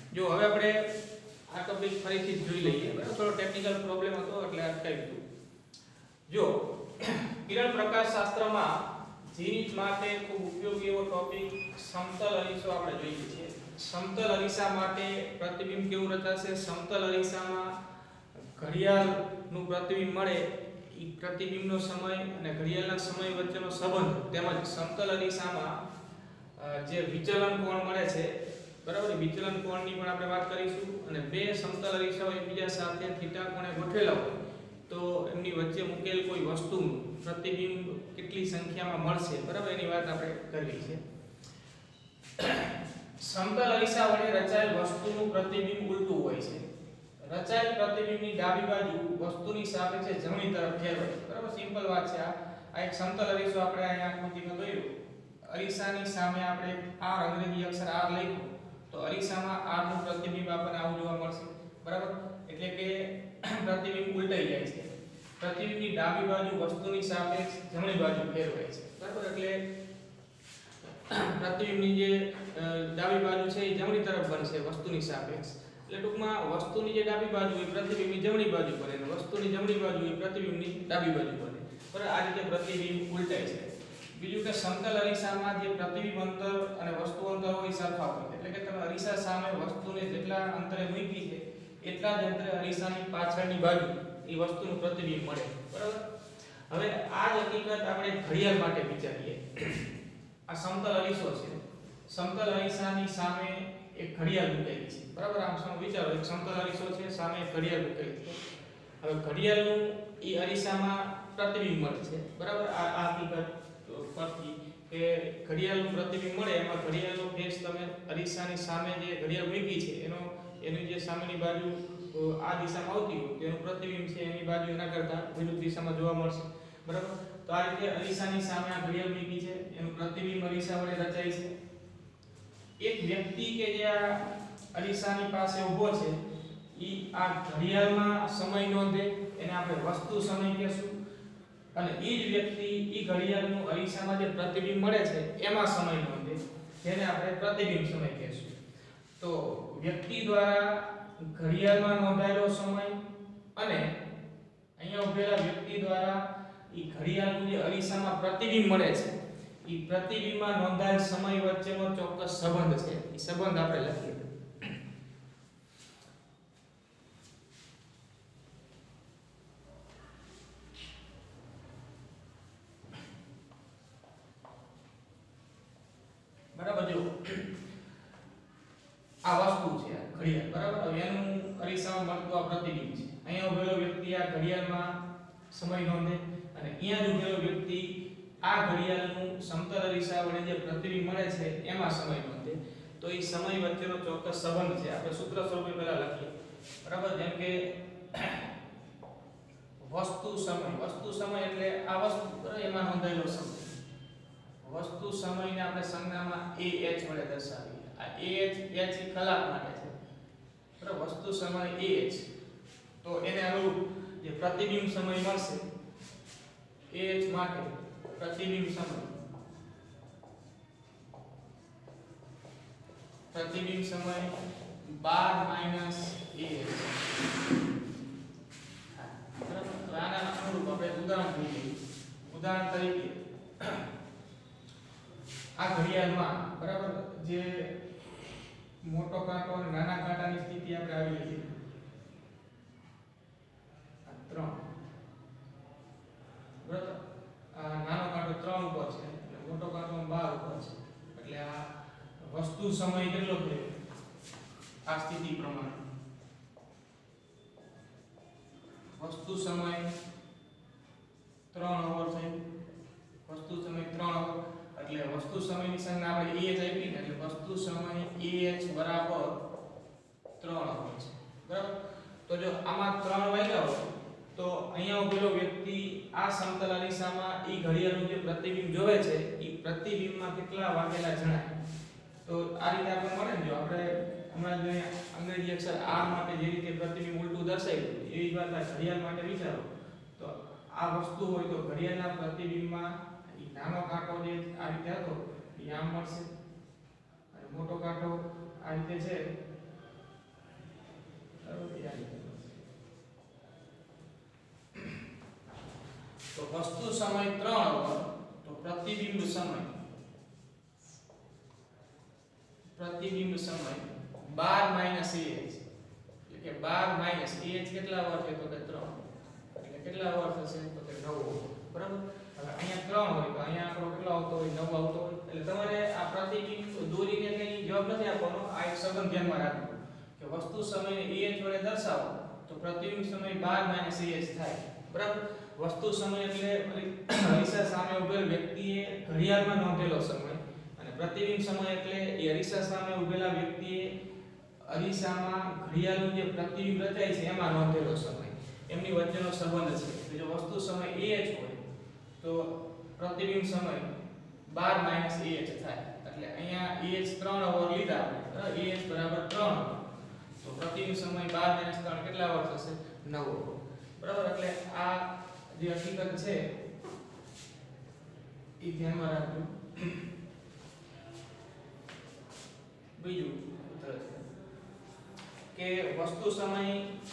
જો હવે આપણે આ ટોપિક ફરીથી જોઈ લઈએ બરાબર થોડો ટેકનિકલ પ્રોબ્લેમ હતો એટલે અટકાવી દીધું જો કિરણ પ્રકાશ શાસ્ત્રમાં જીનિત માટે ખૂબ ઉપયોગી એવો ટોપિક સમતલ અરીસો આપણે જોઈએ છીએ સમતલ અરીસા માટે પ્રતિબિંબ કેવું રચાશે સમતલ અરીસામાં ઘડિયાળનું પ્રતિબિંબ મળે એ પ્રતિબિંબનો સમય અને ઘડિયાળના સમય વચ્ચેનો સંબંધ તેમજ સમતલ અરીસામાં જે વિચલન કોણ મળે છે બરાબર વિચલન કોણની પણ આપણે વાત કરીશું અને બે સમતલ અરીસાઓ એકબીજા સાથે થીટા કોણે ગોઠવેલા હોય તો એમની વચ્ચે મૂકેલ કોઈ વસ્તુનું પ્રતિબિંબ કેટલી સંખ્યામાં મળશે બરાબર એની વાત આપણે કરવી છે સમતલ અરીસા વડે રચાયેલ વસ્તુનું પ્રતિબિંબ ઉલટું હોય છે રચાયેલ પ્રતિબિંબની ડાબી બાજુ વસ્તુની સાપેક્ષે જમણી તરફ ફેરવાય છે બરાબર સિમ્પલ વાત છે આ એક સમતલ અરીસો આપણે અહીંયા આકૃતિમાં દોર્યો અરીસાની સામે આપણે R અંગ્રેજી અક્ષર R લખ્યું તો અરીસામાં R નું પ્રતિબિંબ આપણને આવું જોવા મળશે બરાબર એટલે કે પ્રતિબિંબ ઉલટાઈ જાય છે પ્રતિબિંબની ડાબી બાજુ વસ્તુની સાપેક્ષ જમણી બાજુ ફેરવાય છે બરાબર એટલે પ્રતિબિંબની જે ડાબી બાજુ છે એ જમણી તરફ બનશે વસ્તુની સાપેક્ષ એટલે ટૂંકમાં વસ્તુની જે ડાબી બાજુ એ પ્રતિબિંબની જમણી બાજુ બને અને વસ્તુની જમણી બાજુ એ પ્રતિબિંબની ડાબી બાજુ બને બરાબર આ રીતે પ્રતિબિંબ ઉલટાય છે બીજું કે સમતલ અરીસામાં જે પ્રતિબિંબ અંતર અને વસ્તુ અંતર હોય સરખા હોય એટલે કે તમે અરીસા સામે વસ્તુને જેટલા અંતરે મૂકી છે એટલા જ અંતરે અરીસાની પાછળની બાજુ એ વસ્તુનું પ્રતિબિંબ મળે બરાબર હવે આ જ હકીકત આપણે ઘડિયાળ માટે વિચારીએ આ સમતલ અરીસો છે સમતલ અરીસાની સામે એક ઘડિયાળ મૂકેલી છે બરાબર આમ સામે વિચારો એક સમતલ અરીસો છે સામે એક ઘડિયાળ મૂકેલી છે હવે ઘડિયાળનું એ અરીસામાં પ્રતિબિંબ મળે છે બરાબર આ હકીકત પરથી કે ઘડિયાળનું પ્રતિબિંબ મળે એમાં ઘડિયાળનો ફેસ તમે અરીસાની સામે જે ઘડિયાળ મૂકી છે એની જે સામેની બાજુ આ દિશામાં આવતી હોય તેનું પ્રતિબિંબ છે એની બાજુ એના કરતા વિરુદ્ધ દિશામાં જોવા મળશે બરાબર તો આ રીતે અરીસાની સામે આ ઘડિયાળ મૂકી છે એનું પ્રતિબિંબ અરીસા વડે રચાય છે એક વ્યક્તિ કે જે આ અરીસાની પાસે ઊભો છે ઈ આ ઘડિયાળમાં સમય નોંધે એને આપણે વસ્તુ સમય કહેશું અને એ જ વ્યક્તિ ઈ ઘડિયાળનું અરીસામાં જે પ્રતિબિંબ મળે છે એમાં સમય નોંધે જેને આપણે પ્રતિબિંબ સમય કહેશું તો વ્યક્તિ દ્વારા ઘડિયાળમાં નોંધાયેલો સમય અને અહીંયા ઉભેલા વ્યક્તિ દ્વારા ઈ ઘડિયાળનું જે અરીસામાં પ્રતિબિંબ મળે છે ઈ પ્રતિબિંબમાં નોંધાયેલ સમય વચ્ચેનો ચોક્કસ સંબંધ છે ઈ સંબંધ આપણે લખીએ બરાબર જો આ વસ્તુ છે ઘડિયાળ બરાબર હવે એનું અરીસામાં મળતું આ પ્રતિબિંબ છે અહીંયા ઉભેલો વ્યક્તિ આ ઘડિયાળમાં સમય નોંધે અને અહીંયા જ ઉભેલો વ્યક્તિ આ ઘડિયાળનું સમતલ અરીસા વડે જે પ્રતિબિંબ મળે છે એમાં સમય નોંધે તો એ સમય વચ્ચેનો ચોક્કસ સંબંધ છે આપણે સૂત્ર સ્વરૂપે પહેલા લખીએ બરાબર જેમ કે વસ્તુ સમય એટલે આ વસ્તુ બરાબર એમાં નોંધાયેલો સમય વસ્તુ સમયને આપણે સંજ્ઞામાં ah વડે દર્શાવીએ આ ah h કલાક માટે છે બરાબર વસ્તુ સમય ah તો એને અનુરૂપ જે પ્રતિબિંબ સમય મળશે ah માટે પ્રતિબિંબ સમય બરાબર આના અનુરૂપ આપણે ઉદાહરણ લઈએ ઉદાહરણ તરીકે આ ઘડિયાળમાં બરાબર જે મોટો કાંટો અને નાના કાંટાની સ્થિતિ આપણે આવી છે આ 3 બરાબર આ નાનો કાંટો 3 ઉપર છે અને મોટો કાંટો 12 ઉપર છે એટલે આ વસ્તુ સમય કેટલો થયો આ સ્થિતિ પ્રમાણે વસ્તુ સમય 3 અવર થયો વસ્તુ સમય 3 અવર એટલે વસ્તુ સમયની સંજ્ઞા આપણે ah આપી ને એટલે વસ્તુ સમય ah બરાબર 3 અવર છે બરાબર તો જો આમાં 3 વાગ્યા હોય તો અહીંયા ઉભેલો વ્યક્તિ આ સમતલ અરીસામાં ઈ ઘડિયાળનું જે પ્રતિબિંબ જોવે છે ઈ પ્રતિબિંબમાં કેટલા વાગેલા જણાય તો આ રીતે આપણે મળે ને જો આપણે હમણાં જે અંગ્રેજી અક્ષર R માટે જે રીતે પ્રતિબિંબ ઉલટું દર્શાવ્યું એવી વાત આ ઘડિયાળ માટે વિચારો તો આ વસ્તુ હોય તો ઘડિયાળના પ્રતિબિંબમાં નાનો કાંટો જે આ રીતે હતો એ આમ મળશે અને મોટો કાંટો આ રીતે છે વસ્તુ સમય 3 અવર તો પ્રતિબિંબ સમય 12 ah એટલે કે 12 ah કેટલા અવર છે તો કે 3 એટલે કેટલા અવર થશે તો કે 9 બરાબર હવે અહીંયા 3 હોય તો અહીંયા આપણો કેટલો આવતો હોય 9 આવતો હોય એટલે તમારે આ પ્રતિબિંબ દોરીને કઈ જવાબ નથી આપવાનો આ એક સંબંધ ધ્યાનમાં રાખજો કે વસ્તુ સમયને ah વડે દર્શાવો તો પ્રતિબિંબ સમય 12 ah થાય બરાબર વસ્તુ સમય એટલે અરીસા સામે ઉભેલ વ્યક્તિએ ઘડિયાળમાં નોંધેલો સમય અને પ્રતિબિંબ સમય એટલે એ અરીસા સામે ઉભેલા વ્યક્તિએ અરીસામાં ઘડિયાળનું જે પ્રતિબિંબ રચાય છે એમાં નોંધેલો સમય એમની વચ્ચેનો સંબંધ છે જો વસ્તુ સમય ah હોય તો પ્રતિબિંબ સમય 12 ah થાય એટલે અહીંયા ah 3 અવર લીધા આપણે ah બરાબર 3 તો પ્રતિબિંબ સમય 12 3 કેટલા અવર થશે 9 અવર બરાબર એટલે આ જે હકીકત છે એ ધ્યાનમાં રાખજો બીજું ઉત્તર છે કે વસ્તુ સમય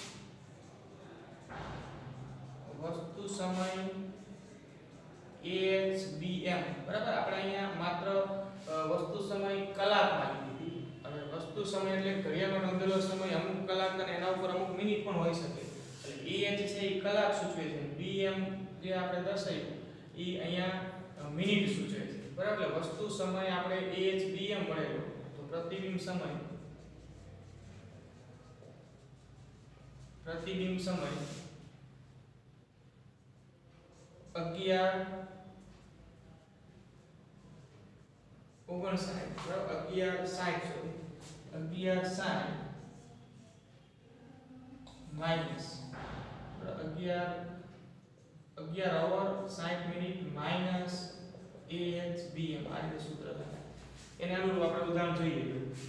ahbm બરાબર આપણે અહીંયા માત્ર વસ્તુ સમય કલાકમાં લીધી હવે વસ્તુ સમય એટલે ઘડિયાળમાં નોંધેલો સમય અમુક કલાક અને એના ઉપર અમુક મિનિટ પણ હોઈ શકે એટલે ah છે એ કલાક સૂચવે છે bm જે આપણે દર્શાવ્યું એ અહીંયા મિનિટ સૂચવે છે બરાબર એટલે વસ્તુ સમય આપણે ahbm મળેલો તો પ્રતિબિંબ સમય 11:60 minus 11 hour 60 minute minus ahbm આ રીતે સૂત્ર થાય એને અનુરૂપ આપણે ઉદાહરણ જોઈએ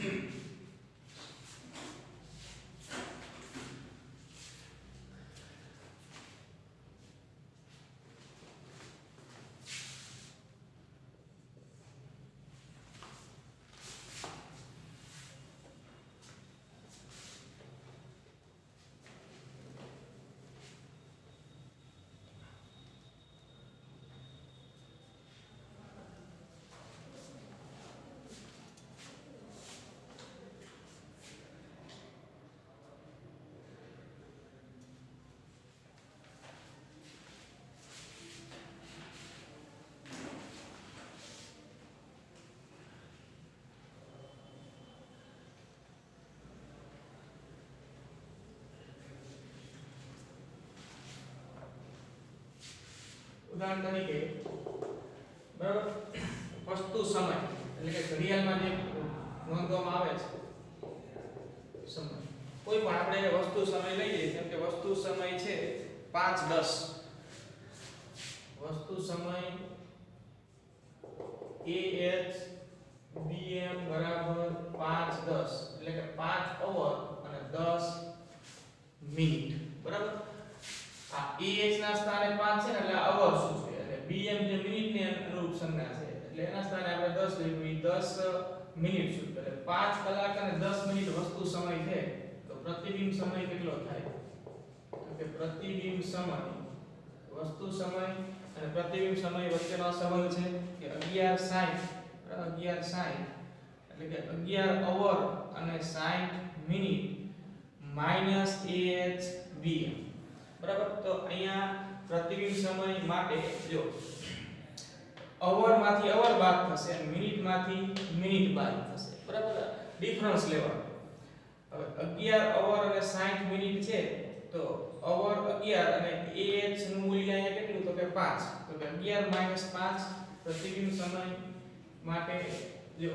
ઉદાહરણ તરીકે બરાબર વસ્તુ સમય એટલે કે ઘડિયાળમાં જે નોંધવામાં આવે છે સમય કોઈ પણ આપણે વસ્તુ સમય લઈએ જેમ કે વસ્તુ સમય છે 5:10 વસ્તુ સમય ahbm બરાબર 5:10 એટલે કે 5 અવર અને 10 મિનિટ બરાબર આ ah ના સ્થાને 5 છે એટલે અવર સૂચવે એટલે bm જે મિનિટ ની અનુરૂપ સંજ્ઞા છે એટલે એના સ્થાને આપણે 10 લઈશું 10 મિનિટ સૂચવે એટલે 5 કલાક અને 10 મિનિટ વસ્તુ સમય છે તો પ્રતિબિંબ સમય કેટલો થાય તો કે પ્રતિબિંબ સમય વસ્તુ સમય અને પ્રતિબિંબ સમય વચ્ચેનો સંબંધ છે કે 11:60 એટલે કે 11 અવર અને 60 મિનિટ માઈનસ ahbm બરાબર તો અહીંયા પ્રતિબિંબ સમય માટે જો અવર માંથી અવર બાદ થશે અને મિનિટ માંથી મિનિટ બાદ થશે બરાબર ડિફરન્સ લેવાનો હવે 11 અવર અને 60 મિનિટ છે તો અવર 11 અને ah નું મૂલ્ય અહીંયા કેટલું તો કે 5 તો કે 11 - 5 પ્રતિબિંબ સમય માટે જો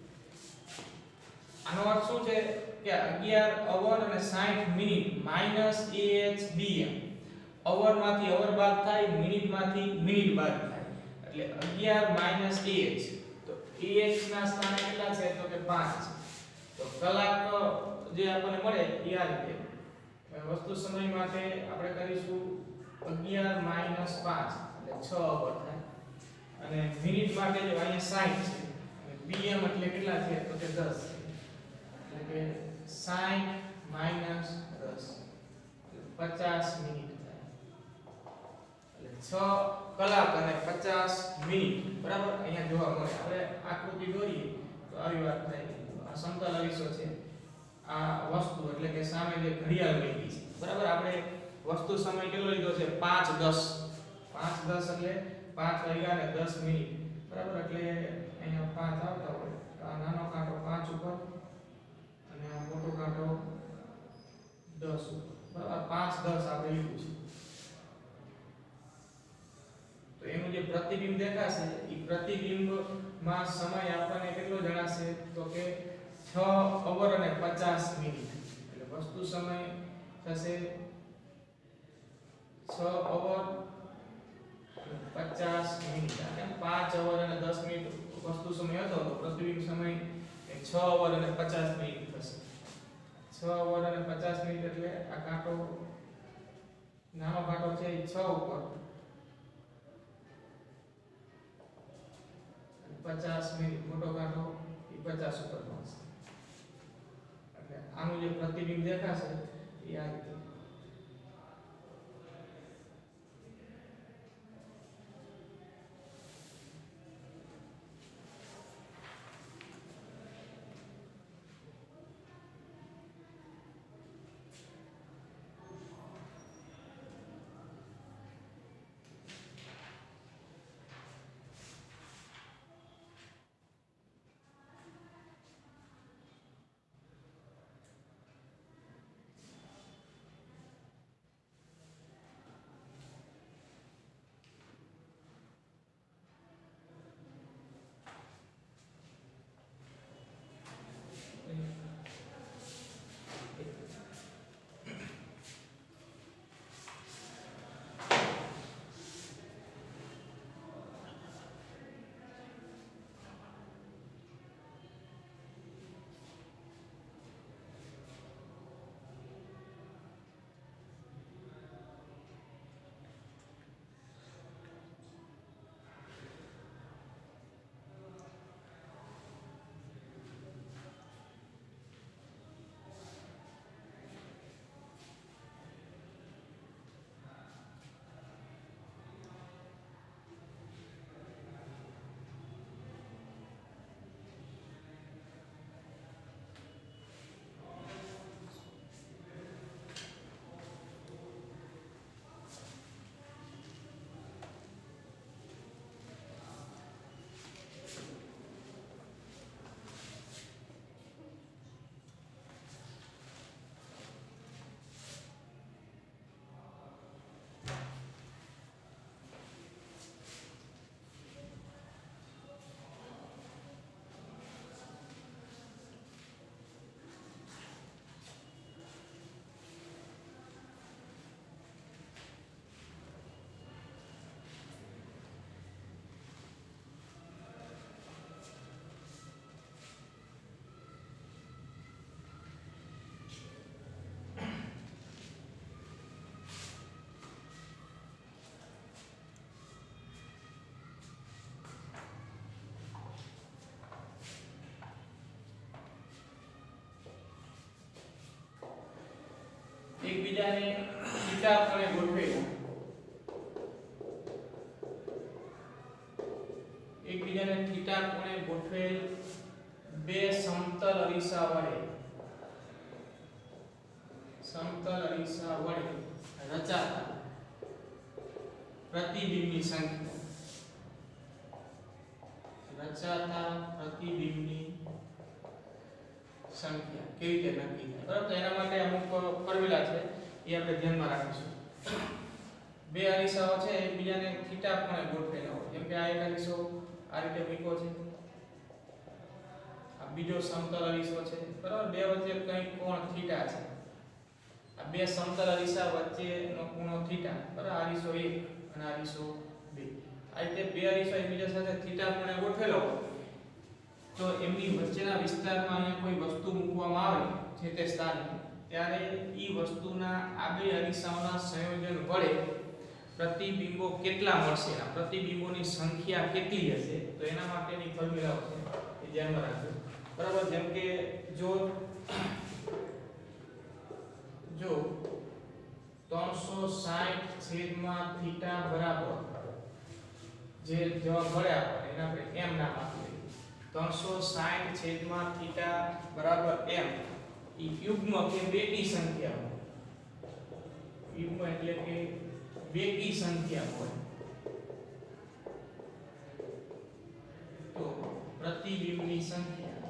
આનો અર્થ શું છે કે 11 અવર અને 60 મિનિટ માઈનસ ahbm અવર માંથી અવર બાદ થાય મિનિટ માંથી મિનિટ બાદ થાય એટલે 11 માઈનસ ah તો ah ના સ્થાને કેટલા છે તો કે 5 તો કલાક જે આપણને મળે એ આ રીતે વસ્તુ સમય માટે આપણે કરીશું 11 માઈનસ 5 એટલે 6 અવર થાય અને મિનિટ માટે જો અહીંયા 60 છે અને bm એટલે કેટલા છે તો કે 10 એટલે કે 60 માઈનસ 10 50 મિનિટ થાય એટલે 6 કલાક અને 50 મિનિટ બરાબર અહીંયા જોવા મળે. આપણે આકૃતિ દોરીએ તો આવી વાત થાય. આ સમતલ અરીસો છે, આ વસ્તુ એટલે કે સામે જે ઘડિયાળ મૂકી છે બરાબર. આપણે વસ્તુ સમય કેટલો લીધો છે 5:10 એટલે 5 વાગ્યા અને 10 મિનિટ બરાબર. એટલે અહીંયા 5 આવતા હોય તો આ નાનો કાંટો 5 ઉપર અને આ મોટો કાંટો 10 ઉપર બરાબર. 5:10 આપણે લીધું છે. તો એનું જે પ્રતિબિંબ દેખાશે એ પ્રતિબિંબમાં સમય આપણને કેટલો જણાશે તો કે 6:50 મિનિટ. એટલે વસ્તુ સમય થશે 6:50 મિનિટ. અને 5:10 વસ્તુ સમય હતો તો પ્રતિબિંબ સમય એ 6:50 મિનિટ થશે. 6:50 એટલે આ કાંટો નાનો કાંટો છે એ 6 ઉપર 50 મિનિટ, મોટો કાંટો એ 50 ઉપર પહોંચશે. એટલે આનું જે પ્રતિબિંબ દેખાશે એ આ રીતે. એકબીજાને થીટા ખૂણે ગોઠવેલા ગોઠવેલ બે સમતલ અરીસા વડે રચાતા પ્રતિબિંબની સંખ્યા કેવી રીતે નક્કી થાય બરાબર. તો એના માટે અમુક ફોર્મ્યુલા છે એ આપણે ધ્યાનમાં રાખીશું. બે અરીસાઓ છે એકબીજાને થીટા ખૂણે ગોઠવેલા હોય. જેમ કે આ એક અરીસો આ રીતે મૂક્યો છે, આ બીજો સમતલ અરીસો છે બરાબર. બે વચ્ચે કંઈક કોણ થીટા છે. આ બે સમતલ અરીસા વચ્ચેનો ખૂણો થીટા બરાબર. આ અરીસો 1 અને આ અરીસો 2. આ રીતે બે અરીસા એકબીજા સાથે થીટા ખૂણે ગોઠવેલો હોય તો એમની વચ્ચેના વિસ્તારમાં અહીંયા કોઈ વસ્તુ મૂકવામાં આવે છે તે સ્થાને ત્યારે ઈ વસ્તુના આ બે અરીસાઓના સંયોજન વડે પ્રતિબિંબો કેટલા મળશે, આ પ્રતિબિંબોની સંખ્યા કેટલી હશે તો એના માટેની ફોર્મ્યુલાઓ છે એ ધ્યાનમાં રાખજો બરાબર. જેમ કે જો 360 360 છેદમાં થીટા બરાબર જે જવાબ મળ્યા આપણે એને આપણે m નામ આપી દઈએ 360 છેદમાં થીટા બરાબર m ઈ યુગ્મ કે બેકી સંખ્યા યુગ્મ એટલે કે બેકી સંખ્યા હોય તો પ્રતિબિંબની સંખ્યા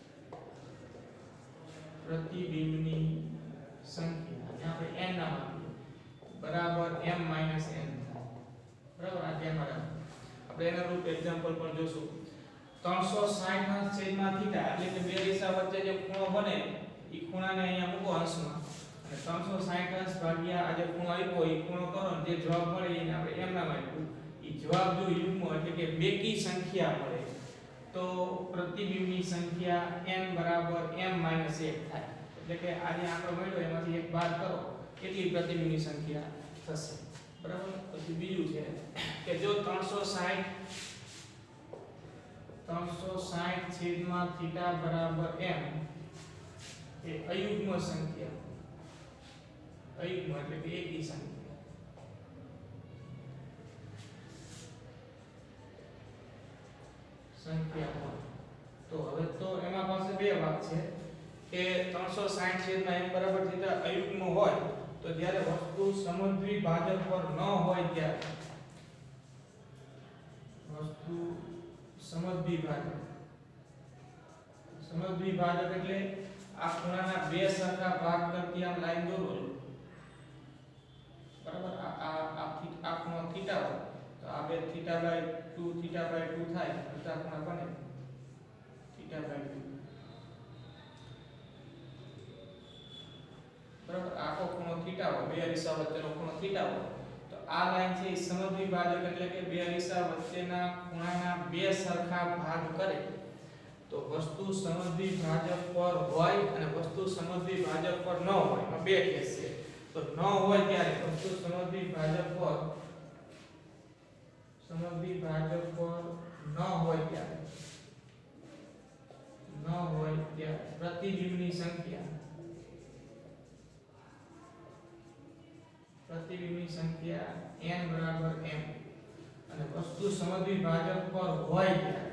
આપણે n નામ આપીએ બરાબર m n બરાબર આ ધ્યાનમાં રાખો આપણે એના રૂપ એક્ઝામ્પલ પણ જોશું 360 ના છેદમાં થીટા એટલે કે બે રેખા વચ્ચે જે ખૂણો બને ઈ ખૂણાને અહીંયા મૂકો અંશમાં અને 360 અંશ ભાગ્યા આ જે ખૂણો આપ્યો ઈ ખૂણો કરો ને જે જવાબ મળે એને આપણે m નામ આપ્યું ઈ જવાબ જો યુગ્મ એટલે કે બેકી સંખ્યા મળે તો પ્રતિબિંબની સંખ્યા n બરાબર m - 1 થાય એટલે કે આ જે આંકડો મળ્યો એમાંથી એક બાદ કરો કેટલી પ્રતિબિંબની સંખ્યા થશે બરાબર પછી બીજું છે કે જો 360 છેદમાં થીટા બરાબર m એ અયુગ્મ સંખ્યા અયુગ્મ એટલે કે એકી સંખ્યા હોય તો હવે તો એમાં પાસે બે ભાગ છે કે 360 છેદમાં m બરાબર થીટા અયુગ્મ હોય તો જ્યારે વસ્તુ સમદ્વિભાજક પર ન હોય ત્યારે વસ્તુ સમદ્વિભાજક એટલે આ ખૂણાના બે સરખા ભાગ કરતી આમ લાઈન દોરો બરાબર આ ખૂણો થીટા હોય તો આ બે થીટા બાય 2 થાય અડધા ખૂણા બને થીટા બાય 2 બરાબર આખો ખૂણો થીટા હોય બે અરીસા વચ્ચેનો ખૂણો થીટા હોય તો આ લાઈન છે એ સમદ્વિભાજક એટલે કે બે અરીસા વચ્ચેના ખૂણાના બે સરખા ભાગ કરે તો વસ્તુ સમદ્વિભાજક પર હોય અને વસ્તુ સમદ્વિભાજક પર ન હોય એમાં બે કેસ છે તો ન હોય ત્યારે વસ્તુ સમદ્વિભાજક પર ન હોય ત્યારે પ્રતિબિંબની સંખ્યા n બરાબર m અને વસ્તુ સમદ્વિભાજક પર હોય ત્યારે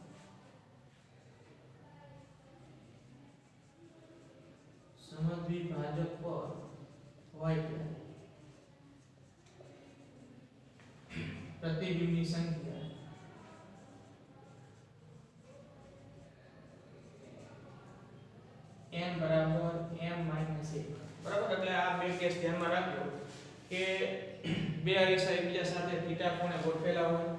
પ્રતિબિંબની સંખ્યા n બરાબર m - 1 બરાબર એટલે આ બે કેસ ધ્યાનમાં રાખજો કે બે અરીસા એકબીજા સાથે થીટા કોણે ગોઠવેલા હોય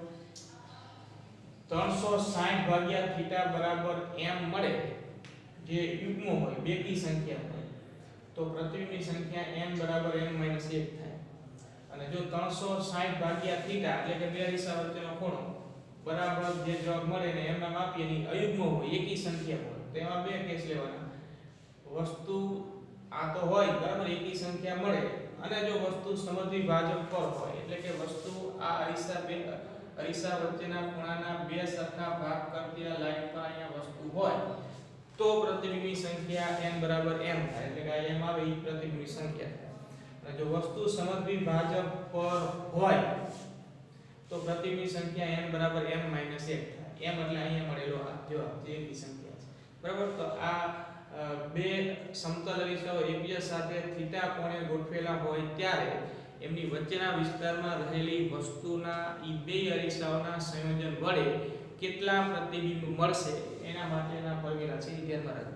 360 ભાગ્યા થીટા બરાબર m મળે જે યુગ્મ હોય બેકી સંખ્યા હોય તો પ્રતિબિંબની સંખ્યા n બરાબર m - 1 થાય અને જો 360 ભાગ્યા થીટા એટલે કે બે અરીસા વચ્ચેનો ખૂણો બરાબર જે જવાબ મળે ને m નામ આપીએ ની અયુગ્મ હોય એકી સંખ્યા હોય તો એમાં બે કેસ લેવાના વસ્તુ આ તો હોય બરાબર એકી સંખ્યા મળે અને જો વસ્તુ સમદ્વિભાજક પર હોય એટલે કે વસ્તુ આ અરીસા વચ્ચેના ખૂણાના બે સરખા ભાગ કરતી આ લાઈન પર અહીંયા વસ્તુ હોય તો પ્રતિબિંબની સંખ્યા n બરાબર m થાય એટલે કે m આવે ઈ પ્રતિબિંબની સંખ્યા થાય અને જો વસ્તુ સમદ્વિભાજક પર હોય તો પ્રતિબિંબની સંખ્યા n બરાબર m - 1 થાય m એટલે અહીંયા મળેલો આ જવાબ જે એકી સંખ્યા છે બરાબર તો આ બે સમતલ અરીસાઓ એકબીજા સાથે થીટા કોણે ગોઠવેલા હોય ત્યારે એમની વચ્ચેના વિસ્તારમાં રહેલી વસ્તુના ઈ બે અરીસાઓના સંયોજન વડે કેટલા પ્રતિબિંબ મળશે એના માટેના ફોર્મ્યુલા છે એ ધ્યાનમાં રાખજો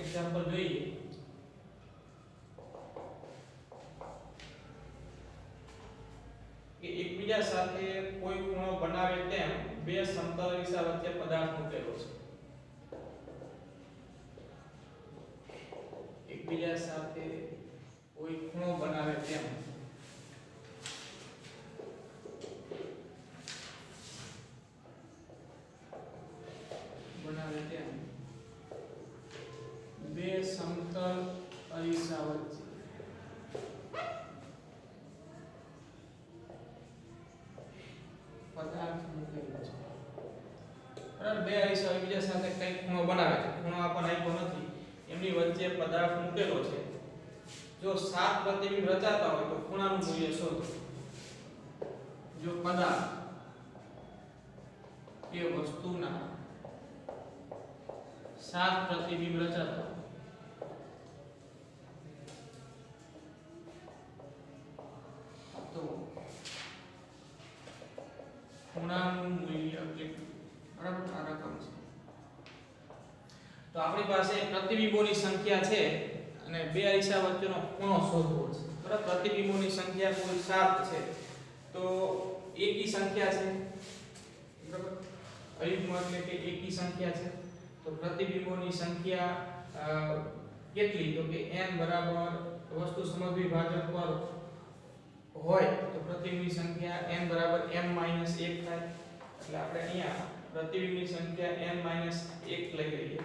એક્ઝામ્પલ જોઈએ કે એકબીજા સાથે કોઈ ખૂણો બનાવે તેમ બે સમતલ રેખા વચ્ચે પદાર્થ મૂકેલો છે. એકબીજા સાથે કોઈ ખૂણો બનાવે તેમ બે સમતલ અરીસા વચ્ચે પદાર્થ મૂકેલો છે. બરાબર, બે અરીસા એકબીજા સાથે કઈ ખૂણો બનાવે છે, ખૂણો આપણને આપ્યો નથી, એમની વચ્ચે પદાર્થ મૂકેલો છે. જો 7 પ્રતિબિંબ રચાતા હોય તો ખૂણાનું મૂલ્ય શોધો. જો પદાર્થ એ વસ્તુના 7 પ્રતિબિંબ રચાતા હોય તો ખૂણાનું મૂલ્ય કેટલું? બરાબર, આ રકમ છે. તો આપણી પાસે પ્રતિબિંબોની સંખ્યા છે અને બે અરીસા વચ્ચેનો ખૂણો શોધવો છે. બરાબર, પ્રતિબિંબોની સંખ્યા કુલ 7 છે. તો એકી સંખ્યા છે. બરાબર, અયુગ્મ એટલે કે એકી સંખ્યા છે. તો પ્રતિબિંબોની સંખ્યા કેટલી? તો કે n બરાબર વસ્તુ સમદ્વિભાજક પર હોય તો પ્રતિબિંબની સંખ્યા n બરાબર m - 1 થાય. એટલે આપણે અહીંયા પ્રતિબિંબની સંખ્યા n - 1 લઈ લઈએ.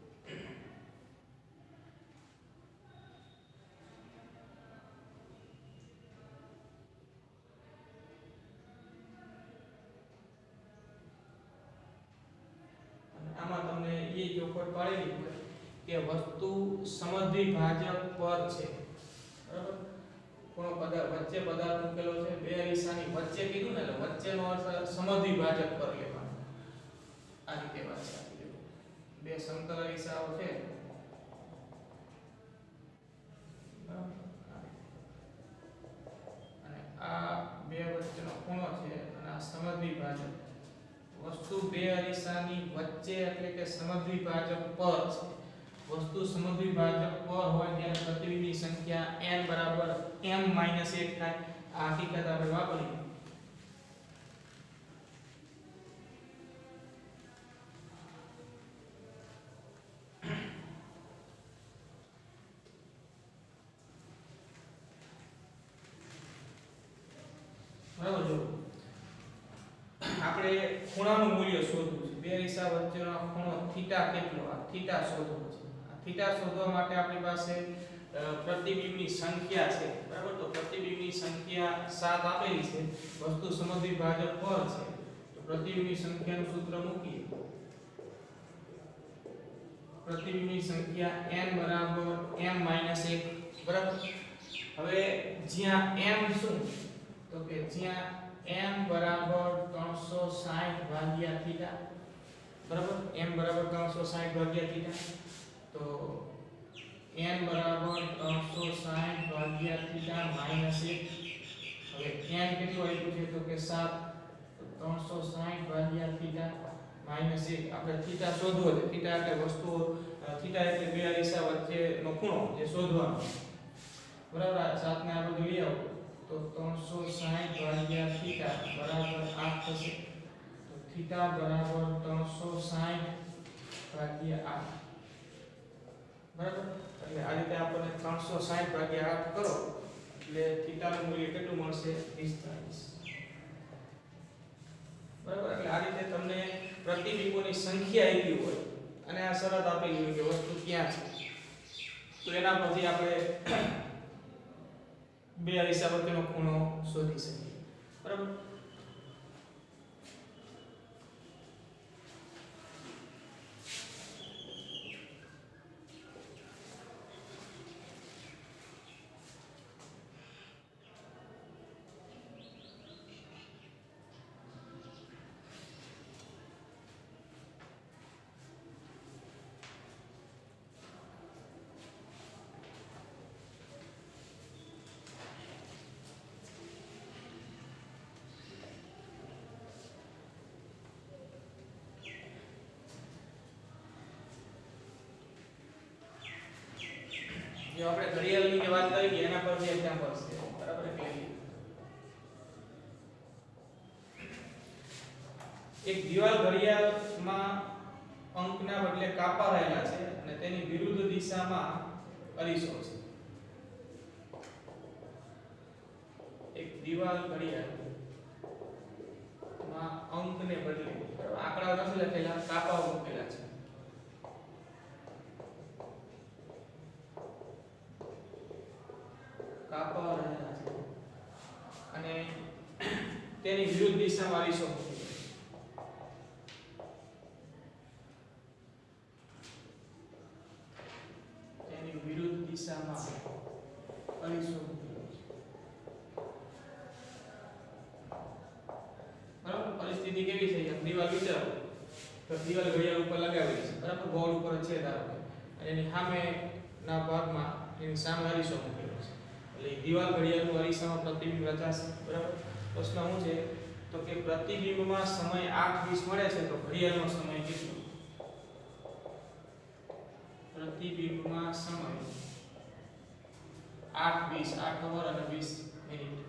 આમાં તમને એ ચોખવટ પાડેલી હોય કે વસ્તુ સમદ્વિભાજક પર છે. બરાબર, કોનો પદાર્થ વચ્ચે પદાર્થ મૂકેલો છે, બે અરીસાની વચ્ચે કીધું ને, એટલે વચ્ચેનો અર્થ સમદ્વિભાજક પર લેવાનો. આ રીતે વાત છે. બે સમતલ અરીસાઓ છે, અને આ બે વચ્ચેનો ખૂણો છે અને આ સમદ્વિભાજક. વસ્તુ બે અરીસાની વચ્ચે એટલે કે સમદ્વિભાજક પર છે. વસ્તુ સમદ્વિભાજક પર હોય ત્યારે પ્રતિબિંબની સંખ્યા n બરાબર m - 1 થાય. આ હકીકત આપણે વાપરી. બરાબર, જો આપણે ખૂણાનું મૂલ્ય શોધવું છે. બે અરીસા વચ્ચેનો ખૂણો થીટા કેટલો? આ થીટા શોધવો છે. આ થીટા શોધવા માટે આપણી પાસે પ્રતિબિંબની સંખ્યા છે. બરાબર, તો પ્રતિબિંબની સંખ્યા 7 આપેલી છે. વસ્તુ સમદ્વિભાજક પર છે તો પ્રતિબિંબની સંખ્યાનું સૂત્ર મૂકીએ. પ્રતિબિંબની સંખ્યા n બરાબર m - 1. બરાબર, હવે જ્યાં m શું? તો કે જ્યાં m બરાબર 360 ભાગ્યા થીટા. બરાબર, m બરાબર 360 ભાગ્યા થીટા. તો n બરાબર 360 ભાગ્યા થીટા -1. હવે n કેટલું આપ્યું છે? તો કે 7. તો 360 ભાગ્યા થીટા -1. આપણે થીટા શોધવો છે. થીટા એટલે વસ્તુઓ, થીટા એટલે બે અરીસા વચ્ચેનો ખૂણો જે શોધવાનો. બરાબર, આ 7 ને આ બધું લઈ આવો તો 360 ભાગ્યા થીટા બરાબર 8 થશે. તો થીટા બરાબર 360 ભાગ્યા 8. બરાબર, એટલે આ રીતે આપણને 360 ભાગ્યા 8 કરો એટલે થીટાનું મૂલ્ય કેટલું મળશે? 45. બરાબર, એટલે આ રીતે તમને પ્રતિબિંબોની સંખ્યા આપી હોય અને આ શરત આપેલી હોય કે વસ્તુ ક્યાં છે, તો એના પરથી આપણે બે અરીસા વચ્ચેનો ખૂણો શોધી શકીએ. બરાબર, જો આપણે ઘડિયાળની જે વાત કરી કે એના પર જે એક્ઝામ્પલ છે બરાબર એટલે એક દિવાલ ઘડિયાળમાં અંકના બદલે કાપા રહેલા છે અને તેની વિરુદ્ધ દિશામાં અરીસો છે. એક દિવાલ ઘડિયાળમાં અંકને બદલે આંકડાઓ નથી લખેલા, કાપાઓ મૂકેલા છે. કાપાઓ રહેલા છે અને તેની વિરુદ્ધ દિશામાં અરીસો મૂકેલો છે. તેની વિરુદ્ધ દિશામાં અરીસો મૂકેલો છે. બરાબર, પરિસ્થિતિ કેવી છે? દિવાલ વિચારો તો દિવાલ ઘડિયાળ ઉપર લગાવેલી છે બરાબર, બોર્ડ ઉપર છે ધારો કે અને એની સામે ના ભાગમાં એની સામે અરીસો મૂકેલો છે એટલે દિવાલ ઘડિયાળનું અરીસામાં પ્રતિબિંબ રચાશે બરાબર. પ્રશ્ન શું છે તો કે પ્રતિબિંબમાં સમય 8:20 મળે છે તો ઘડિયાળનો સમય કેટલો? પ્રતિબિંબમાં સમય 8:20 8 કલાક અને 20 મિનિટ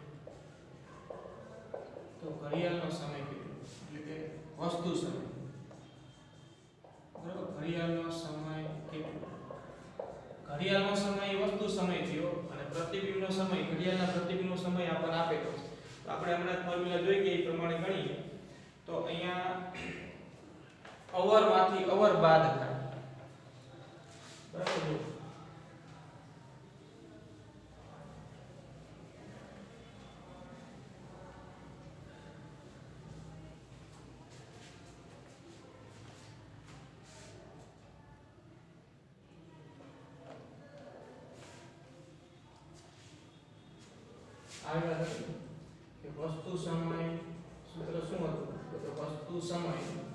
તો ઘડિયાળનો સમય કેટલો? એટલે કે વસ્તુ સમય બરાબર, ઘડિયાળનો સમય કેટલો? ઘડિયાળનો સમય વસ્તુ સમય થયો અને પ્રતિબિંબનો સમય ઘડિયાળના પ્રતિબિંબનો સમય આપણને આપેલો છે. તો આપણે હમણાં ફોર્મ્યુલા જોઈ કે એ પ્રમાણે ગણીએ તો અહીંયા અવર માંથી અવર બાદ થાય બરાબર. આગળ કે વસ્તુ સમય સૂત્ર શું હતું તો વસ્તુ સમય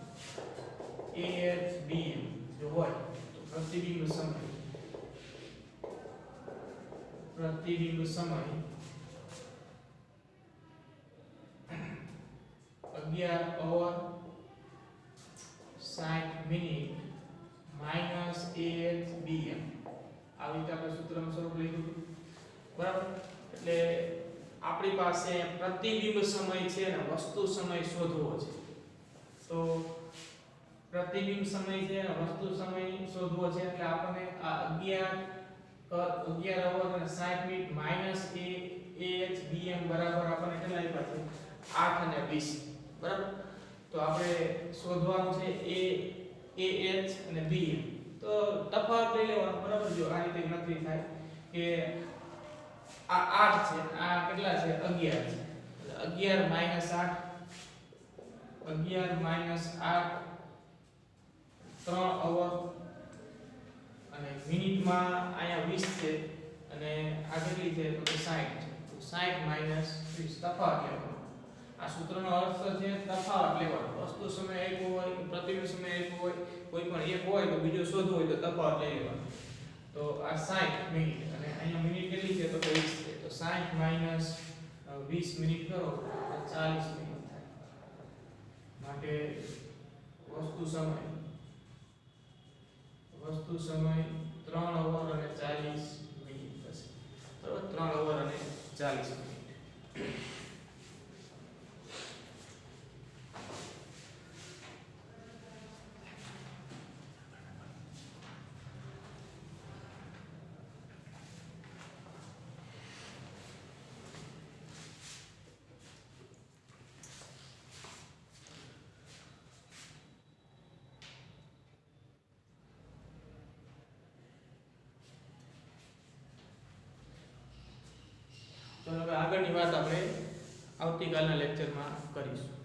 AHBM જો હોય તો પ્રતિબિંબ સમય 11 અવર 60 મિનિટ માઈનસ AHBM આવી રીતે આપણે સૂત્રનું સ્વરૂપ લીધું બરાબર. એટલે આપણી પાસે પ્રતિબિંબ સમય છે ને વસ્તુ સમય શોધવો છે તો પ્રતિબિંબ સમય છે અને વસ્તુ સમય શોધવો છે એટલે આપણને આ 11 અવર અને 60 મિનિટ માઈનસ AHBM બરાબર આપણને કેટલા આપ્યા છે 8 અને 20 બરાબર. તો આપણે શોધવાનું છે AH અને BM તો તફાવત લઈ લેવાનો બરાબર. જો આ રીતે ગણતરી થાય કે આ 8 છે આ કેટલા છે 11 છે એટલે 11 માઈનસ 8 3 અવર અને મિનિટમાં અહીંયા 20 છે અને આ કેટલી છે તો 60 છે તો 60 માઈનસ 20 તફાવત લેવાનો. આ સૂત્રનો અર્થ છે તફાવત લેવાનો. વસ્તુ સમય એક હોય પ્રતિબિંબ સમય એક હોય કોઈ પણ એક હોય તો બીજો શોધવો હોય તો તફાવત લઈ લેવાનો. તો આ 60 મિનિટ અને અહીંયા મિનિટ કેટલી છે તો 20 છે તો 60 માઈનસ 20 મિનિટ કરો તો 40 મિનિટ થાય. માટે વસ્તુ સમય 3 અવર અને 40 મિનિટ થશે બરાબર. 3 અવર અને 40 મિનિટ. તો હવે આગળની વાત આપણે આવતીકાલના લેક્ચરમાં કરીશું.